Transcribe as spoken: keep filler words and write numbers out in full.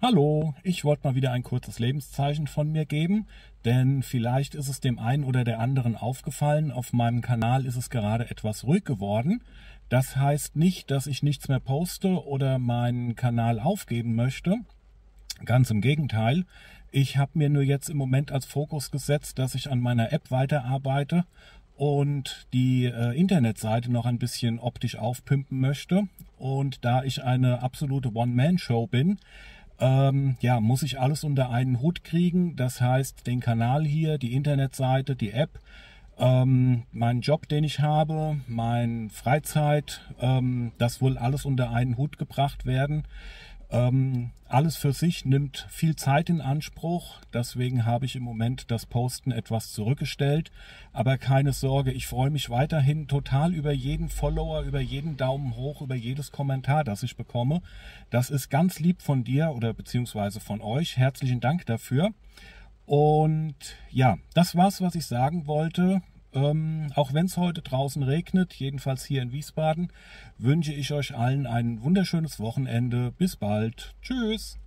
Hallo, ich wollte mal wieder ein kurzes Lebenszeichen von mir geben, denn vielleicht ist es dem einen oder der anderen aufgefallen, auf meinem Kanal ist es gerade etwas ruhig geworden. Das heißt nicht, dass ich nichts mehr poste oder meinen Kanal aufgeben möchte. Ganz im Gegenteil. Ich habe mir nur jetzt im Moment als Fokus gesetzt, dass ich an meiner App weiterarbeite und die äh, Internetseite noch ein bisschen optisch aufpimpen möchte. Und da ich eine absolute One-Man-Show bin, ähm, ja, muss ich alles unter einen Hut kriegen. Das heißt, den Kanal hier, die Internetseite, die App, ähm, meinen Job, den ich habe, meine Freizeit, ähm, das will alles unter einen Hut gebracht werden. Ähm, alles für sich nimmt viel Zeit in Anspruch, deswegen habe ich im Moment das Posten etwas zurückgestellt. Aber keine Sorge, ich freue mich weiterhin total über jeden Follower, über jeden Daumen hoch, über jedes Kommentar, das ich bekomme. Das ist ganz lieb von dir oder beziehungsweise von euch. Herzlichen Dank dafür. Und ja, das war's, was ich sagen wollte. Ähm, auch wenn es heute draußen regnet, jedenfalls hier in Wiesbaden, wünsche ich euch allen ein wunderschönes Wochenende. Bis bald. Tschüss.